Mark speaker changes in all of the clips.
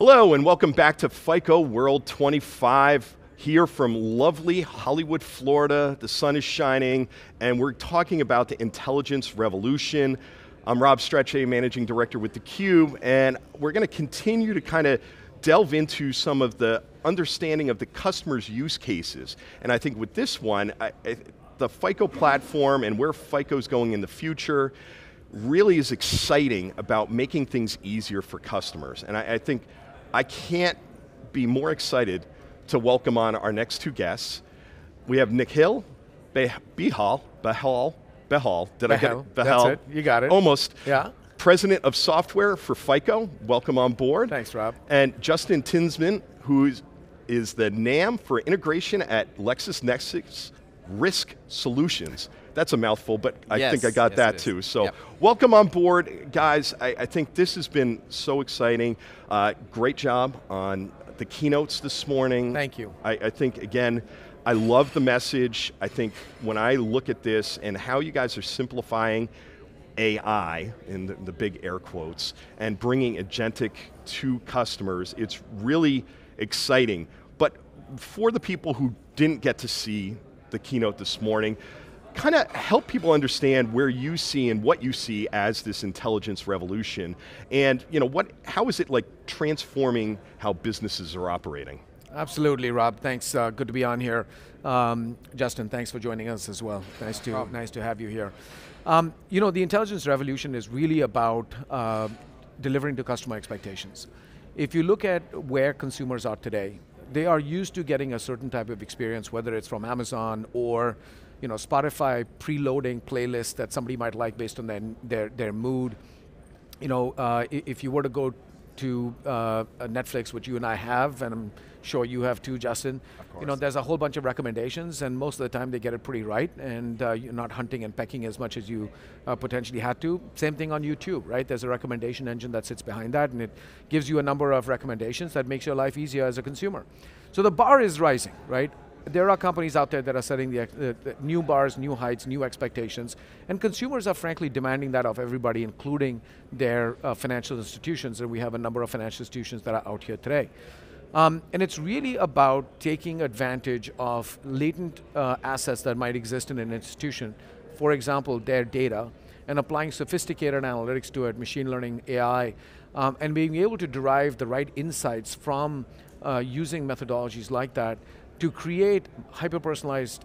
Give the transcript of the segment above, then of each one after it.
Speaker 1: Hello and welcome back to FICO World 25 here from lovely Hollywood, Florida. The sun is shining and we're talking about the intelligence revolution. I'm Rob Strechay, Managing Director with theCUBE, and we're going to continue to kind of delve into some of the understanding of the customer's use cases. And I think with this one, the FICO platform and where FICO's going in the future really is exciting about making things easier for customers. And I think I can't be more excited to welcome on our next two guests. We have Nikhil Behl, did I get it? Behl.
Speaker 2: That's it, you got it.
Speaker 1: Almost.
Speaker 2: Yeah.
Speaker 1: President of Software for FICO, welcome on board.
Speaker 2: Thanks, Rob.
Speaker 1: And Justin Tintzman, who is the NAM for integration at LexisNexis Risk Solutions. That's a mouthful, but I think I got that too. So welcome on board, guys. I think this has been so exciting. Great job on the keynotes this morning.
Speaker 2: Thank you.
Speaker 1: I think, again, I love the message. I think when I look at this and how you guys are simplifying AI, in the big air quotes, and bringing agentic to customers, it's really exciting. But for the people who didn't get to see the keynote this morning, kind of help people understand where you see and what you see as this intelligence revolution, and how is it like transforming how businesses are operating?
Speaker 2: Absolutely, Rob. Thanks. Good to be on here. Justin, thanks for joining us as well. Nice to have you here. The intelligence revolution is really about delivering to customer expectations. If you look at where consumers are today, they are used to getting a certain type of experience, whether it's from Amazon or Spotify preloading playlists that somebody might like based on their mood. If you were to go to Netflix, which you and I have, and I'm sure you have too, Justin, there's a whole bunch of recommendations, and most of the time they get it pretty right, and you're not hunting and pecking as much as you potentially had to. Same thing on YouTube, right? There's a recommendation engine that sits behind that, and it gives you a number of recommendations that makes your life easier as a consumer. So the bar is rising, right? There are companies out there that are setting the new bars, new heights, new expectations, and consumers are frankly demanding that of everybody, including their financial institutions, and we have a number of financial institutions that are out here today. And it's really about taking advantage of latent assets that might exist in an institution, for example, their data, and applying sophisticated analytics to it, machine learning, AI, and being able to derive the right insights from using methodologies like that to create hyper-personalized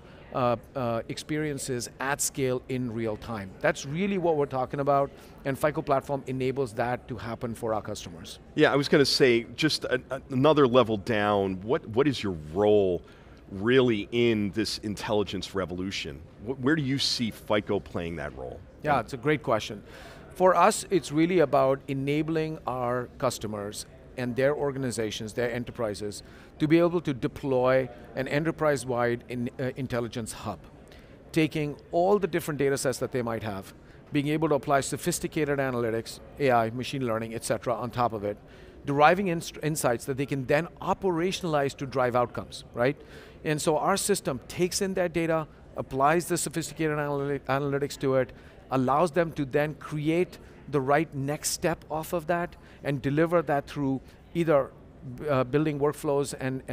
Speaker 2: experiences at scale in real time. That's really what we're talking about, and FICO Platform enables that to happen for our customers.
Speaker 1: Yeah, I was going to say, just another level down, what is your role really in this intelligence revolution? Where do you see FICO playing that role?
Speaker 2: Yeah, it's a great question. For us, it's really about enabling our customers and their organizations, their enterprises, to be able to deploy an enterprise-wide intelligence hub. Taking all the different data sets that they might have, being able to apply sophisticated analytics, AI, machine learning, et cetera, on top of it, deriving insights that they can then operationalize to drive outcomes, right? And so our system takes in that data, applies the sophisticated analytics to it, allows them to then create the right next step off of that and deliver that through either building workflows and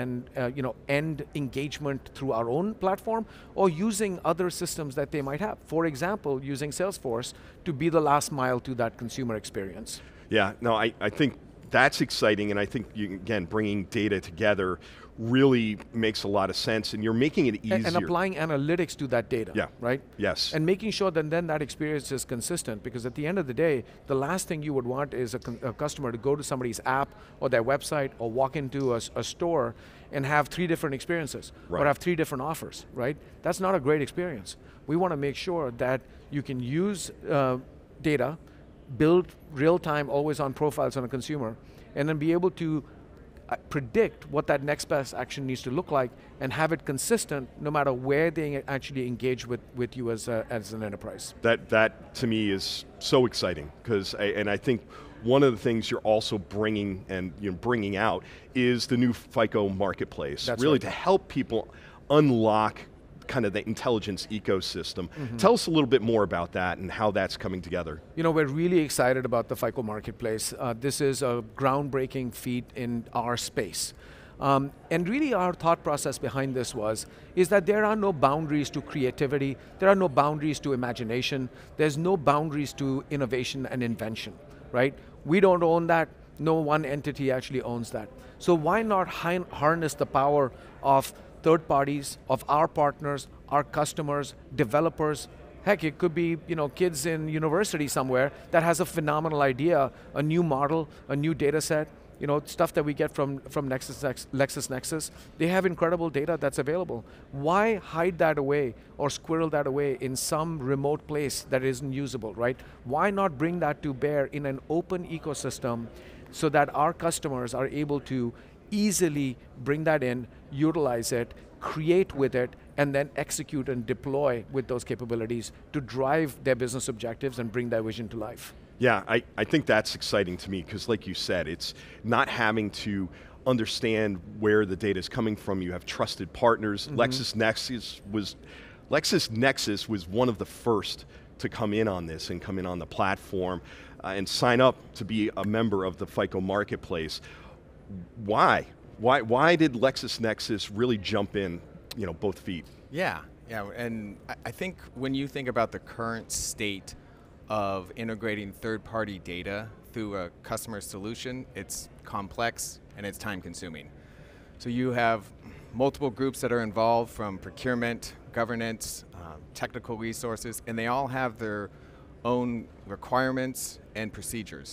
Speaker 2: end engagement through our own platform, or using other systems that they might have. For example, using Salesforce to be the last mile to that consumer experience.
Speaker 1: Yeah, no, I think that's exciting, and I think, again, bringing data together really makes a lot of sense, and you're making it easier.
Speaker 2: And applying analytics to that data, right?
Speaker 1: Yes.
Speaker 2: And making sure that then that experience is consistent, because at the end of the day, the last thing you would want is a customer to go to somebody's app or their website or walk into a store and have 3 different experiences, or have 3 different offers, right? That's not a great experience. We want to make sure that you can use data, build real-time, always-on profiles on a consumer, and then be able to predict what that next best action needs to look like and have it consistent no matter where they actually engage with you as an enterprise.
Speaker 1: That to me is so exciting, because I think one of the things you're also bringing out is the new FICO Marketplace.
Speaker 2: That's
Speaker 1: really
Speaker 2: right.
Speaker 1: To help people unlock kind of the intelligence ecosystem. Tell us a little bit more about that and how that's coming together.
Speaker 2: You know, we're really excited about the FICO Marketplace. This is a groundbreaking feat in our space. And really our thought process behind this is that there are no boundaries to creativity, there are no boundaries to imagination, there's no boundaries to innovation and invention, right? We don't own that, no one entity actually owns that. So why not harness the power of third parties, of our partners, our customers, developers. Heck, it could be kids in university somewhere that has a phenomenal idea, a new model, a new data set, stuff that we get from LexisNexis. They have incredible data that's available. Why hide that away or squirrel that away in some remote place that isn't usable, right? Why not bring that to bear in an open ecosystem so that our customers are able to easily bring that in, utilize it, create with it, and then execute and deploy with those capabilities to drive their business objectives and bring their vision to life.
Speaker 1: Yeah, I think that's exciting to me because like you said, it's not having to understand where the data is coming from. You have trusted partners. LexisNexis was one of the first to come in on this and come in on the platform and sign up to be a member of the FICO Marketplace. Why? Why did LexisNexis really jump in, both feet?
Speaker 3: Yeah, and I think when you think about the current state of integrating third-party data through a customer solution, it's complex and it's time-consuming. So you have multiple groups that are involved, from procurement, governance, technical resources, and they all have their own requirements and procedures.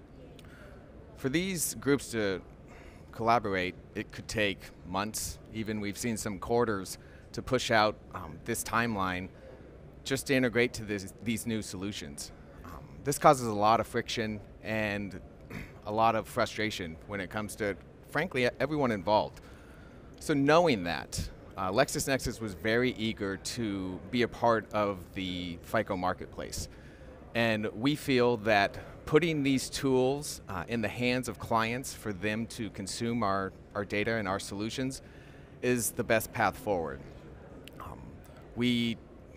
Speaker 3: For these groups to collaborate, it could take months, even we've seen some quarters, to push out this timeline just to integrate to these new solutions. This causes a lot of friction and a lot of frustration when it comes to, frankly, everyone involved. So knowing that, LexisNexis was very eager to be a part of the FICO Marketplace. And we feel that putting these tools in the hands of clients for them to consume our data and our solutions is the best path forward. We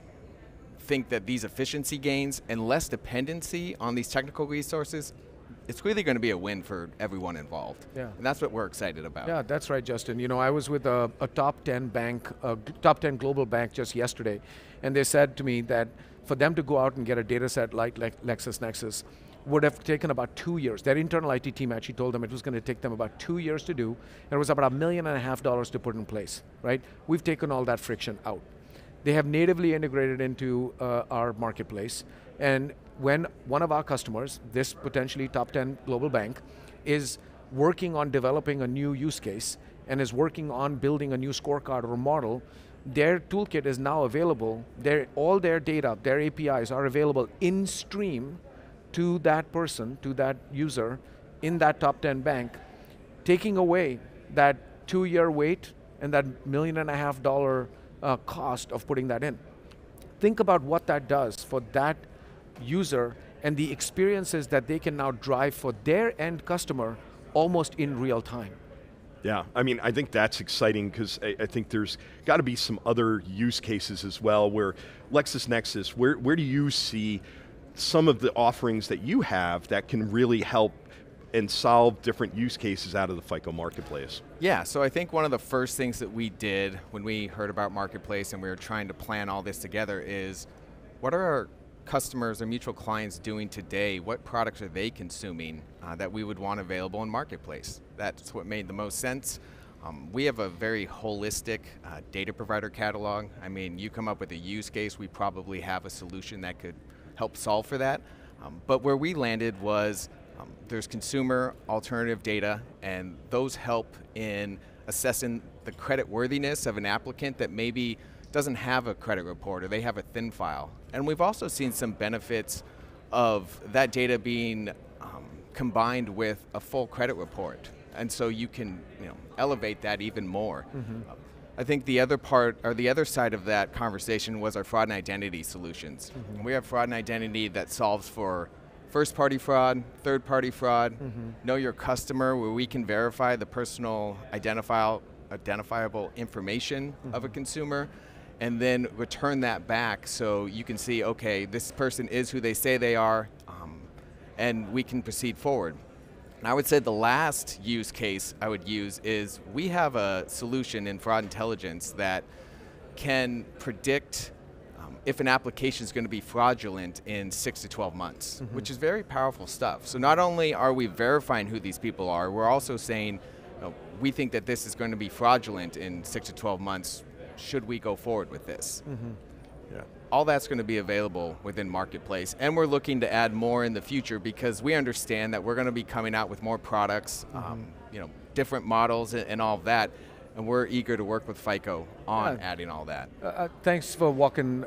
Speaker 3: think that these efficiency gains and less dependency on these technical resources, it's really going to be a win for everyone involved.
Speaker 2: Yeah.
Speaker 3: And that's what we're excited about.
Speaker 2: Yeah, that's right, Justin. I was with a top 10 bank, top 10 global bank just yesterday, and they said to me that for them to go out and get a data set like LexisNexis would have taken about 2 years. Their internal IT team actually told them it was going to take them about 2 years to do, and it was about $1.5 million to put in place, right? We've taken all that friction out. They have natively integrated into our marketplace, and when one of our customers, this potentially top 10 global bank, is working on developing a new use case and is working on building a new scorecard or model, their toolkit is now available. All their data, their APIs are available in stream to that person, to that user in that top 10 bank, taking away that 2-year wait and that $1.5 million cost of putting that in. Think about what that does for that user and the experiences that they can now drive for their end customer almost in real time.
Speaker 1: Yeah, I think that's exciting because I think there's got to be some other use cases as well where LexisNexis, where do you see some of the offerings that you have that can really help and solve different use cases out of the FICO Marketplace?
Speaker 3: Yeah, so I think one of the first things that we did when we heard about Marketplace and we were trying to plan all this together is, what are our customers or mutual clients doing today? What products are they consuming that we would want available in Marketplace? That's what made the most sense. We have a very holistic data provider catalog. You come up with a use case, we probably have a solution that could help solve for that. But where we landed was there's consumer alternative data, and those help in assessing the credit worthiness of an applicant that maybe doesn't have a credit report or they have a thin file. And we've also seen some benefits of that data being combined with a full credit report. And so you can elevate that even more. I think the other part, or the other side of that conversation, was our fraud and identity solutions. We have fraud and identity that solves for first-party fraud, third-party fraud, know your customer, where we can verify the personal identifiable information of a consumer, and then return that back so you can see, okay, this person is who they say they are, and we can proceed forward. And I would say the last use case I would use is we have a solution in fraud intelligence that can predict if an application is going to be fraudulent in 6 to 12 months, which is very powerful stuff. So not only are we verifying who these people are, we're also saying, we think that this is going to be fraudulent in 6 to 12 months, should we go forward with this?
Speaker 1: Yeah.
Speaker 3: All that's going to be available within Marketplace, and we're looking to add more in the future because we understand that we're going to be coming out with more products, different models and all of that, and we're eager to work with FICO on adding all that.
Speaker 2: Thanks for walking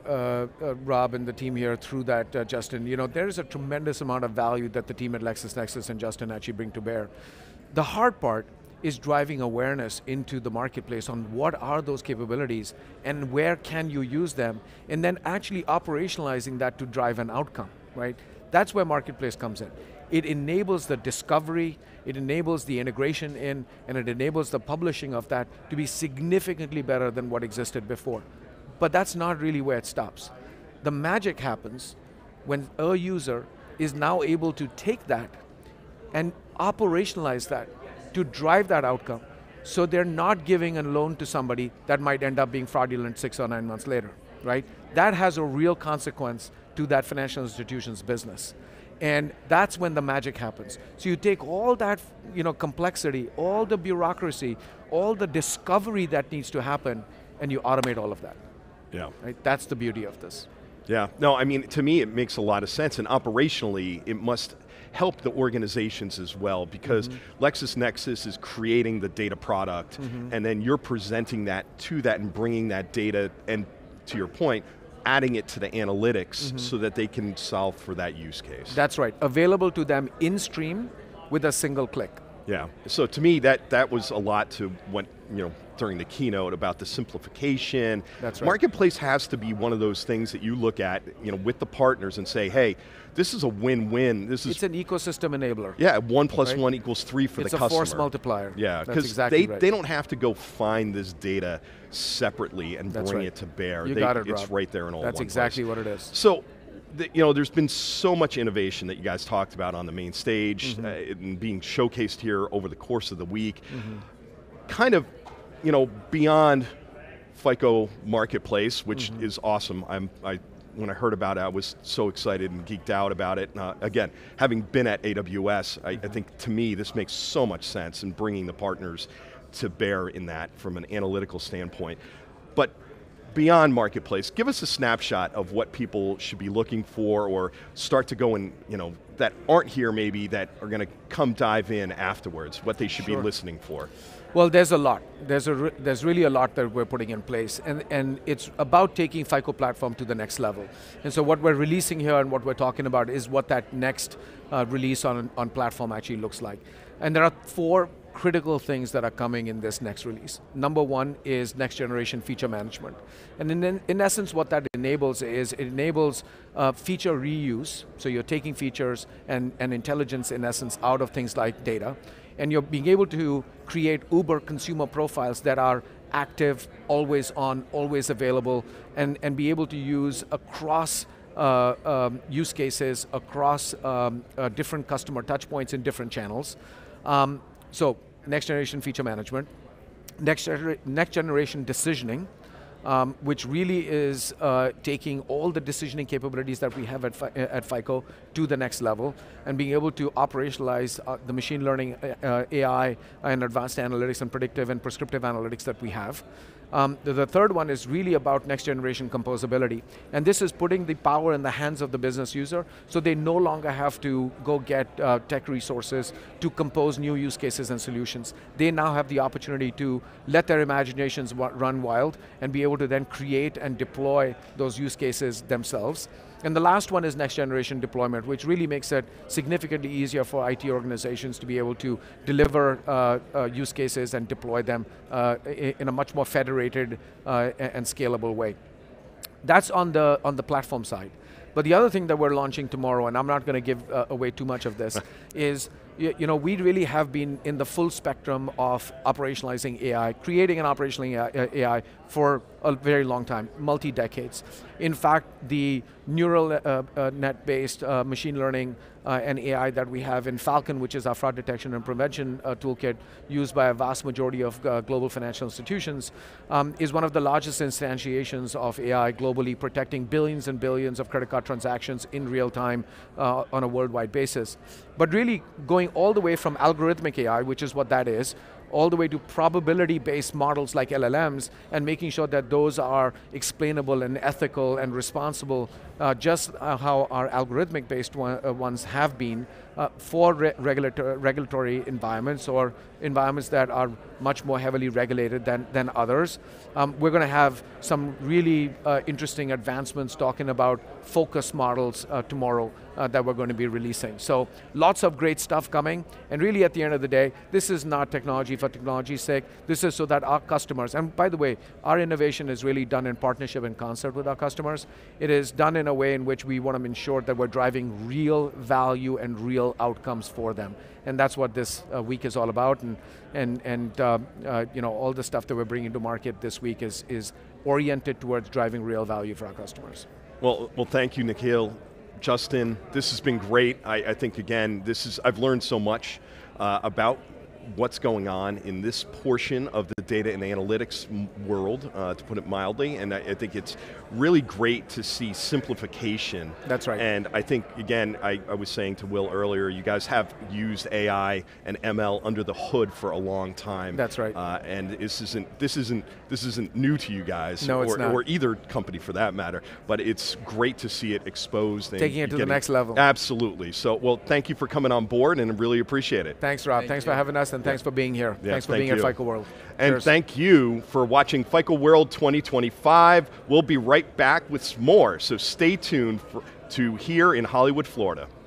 Speaker 2: Rob and the team here through that, Justin. There is a tremendous amount of value that the team at LexisNexis and Justin actually bring to bear. The hard part is driving awareness into the marketplace on what are those capabilities and where can you use them, and then actually operationalizing that to drive an outcome, right? That's where Marketplace comes in. It enables the discovery, it enables the integration in, and it enables the publishing of that to be significantly better than what existed before. But that's not really where it stops. The magic happens when a user is now able to take that and operationalize that to drive that outcome, so they're not giving a loan to somebody that might end up being fraudulent 6 or 9 months later, right? That has a real consequence to that financial institution's business. And that's when the magic happens. So you take all that complexity, all the bureaucracy, all the discovery that needs to happen, and you automate all of that.
Speaker 1: Yeah.
Speaker 2: Right? That's the beauty of this.
Speaker 1: Yeah, no, I mean, to me it makes a lot of sense, and operationally it must help the organizations as well, because LexisNexis is creating the data product, and then you're presenting that to that and bringing that data, and to your point, adding it to the analytics so that they can solve for that use case.
Speaker 2: That's right, available to them in stream with a single click.
Speaker 1: Yeah, so to me that was a lot to what, during the keynote about the simplification.
Speaker 2: That's right.
Speaker 1: Marketplace has to be one of those things that you look at, with the partners and say, hey, this is a win-win.
Speaker 2: It's an ecosystem enabler.
Speaker 1: Yeah, 1 + 1 = 3 for the customer.
Speaker 2: It's a force multiplier.
Speaker 1: Yeah,
Speaker 2: because exactly
Speaker 1: they don't have to go find this data separately and bring it to bear.
Speaker 2: You got it, Rob.
Speaker 1: It's right there in all
Speaker 2: That's
Speaker 1: one
Speaker 2: exactly
Speaker 1: place.
Speaker 2: what it is.
Speaker 1: So, there's been so much innovation that you guys talked about on the main stage and being showcased here over the course of the week. Kind of, beyond FICO Marketplace, which is awesome. When I heard about it, I was so excited and geeked out about it. Again, having been at AWS, I think to me this makes so much sense in bringing the partners to bear in that from an analytical standpoint. But beyond Marketplace, give us a snapshot of what people should be looking for, or start to go and, that aren't here maybe, that are going to come dive in afterwards, what they should be listening for.
Speaker 2: Well, there's a lot. There's really a lot that we're putting in place, and it's about taking FICO platform to the next level. And so what we're releasing here and what we're talking about is what that next release on platform actually looks like. And there are 4 critical things that are coming in this next release. Number 1 is next generation feature management. And in essence, what that enables is, it enables feature reuse. So you're taking features and intelligence, in essence, out of things like data. And you're being able to create Uber consumer profiles that are active, always on, always available, and be able to use across use cases, across different customer touch points in different channels. So next generation feature management, next generation decisioning, which really is taking all the decisioning capabilities that we have at FICO to the next level, and being able to operationalize the machine learning, AI, and advanced analytics and predictive and prescriptive analytics that we have. The third one is really about next generation composability. And this is putting the power in the hands of the business user, so they no longer have to go get tech resources to compose new use cases and solutions. They now have the opportunity to let their imaginations run wild and be able to then create and deploy those use cases themselves. And the last one is next generation deployment, which really makes it significantly easier for IT organizations to be able to deliver use cases and deploy them in a much more federated and scalable way. That's on the platform side. But the other thing that we're launching tomorrow, and I'm not going to give away too much of this, is we really have been in the full spectrum of operationalizing AI, creating and operationalizing AI for a very long time, multi-decades. In fact, the neural net-based machine learning and AI that we have in Falcon, which is our fraud detection and prevention toolkit used by a vast majority of global financial institutions, is one of the largest instantiations of AI globally, protecting billions and billions of credit card transactions in real time on a worldwide basis. But really going all the way from algorithmic AI, which is what that is, all the way to probability-based models like LLMs, and making sure that those are explainable and ethical and responsible, just how our algorithmic-based ones have been for regulatory environments or environments that are much more heavily regulated than others. We're going to have some really interesting advancements talking about focus models tomorrow that we're going to be releasing. So lots of great stuff coming, and really at the end of the day, this is not technology for technology's sake. This is so that our customers, and by the way, our innovation is really done in partnership and concert with our customers. It is done in a way in which we want to ensure that we're driving real value and real outcomes for them. And that's what this week is all about, and all the stuff that we're bringing to market this week is oriented towards driving real value for our customers.
Speaker 1: Well, thank you, Nikhil. Justin, this has been great. I think, again, I've learned so much about what's going on in this portion of the data and analytics world, to put it mildly, and I think it's really great to see simplification.
Speaker 2: That's right.
Speaker 1: And I think, again, I was saying to Will earlier, you guys have used AI and ML under the hood for a long time.
Speaker 2: That's right.
Speaker 1: And this isn't new to you guys,
Speaker 2: no, it's not.
Speaker 1: Or either company for that matter, but it's great to see it exposed. And
Speaker 2: taking it to the next level.
Speaker 1: Absolutely. So, well, thank you for coming on board, and I really appreciate it.
Speaker 2: Thanks, Rob. Thanks for having us, and thanks for being here.
Speaker 1: Yeah,
Speaker 2: thanks for being here at FICO World.
Speaker 1: And
Speaker 2: Cheers.
Speaker 1: thank you for watching FICO World 2025. We'll be right back with some more, so stay tuned to here in Hollywood, Florida.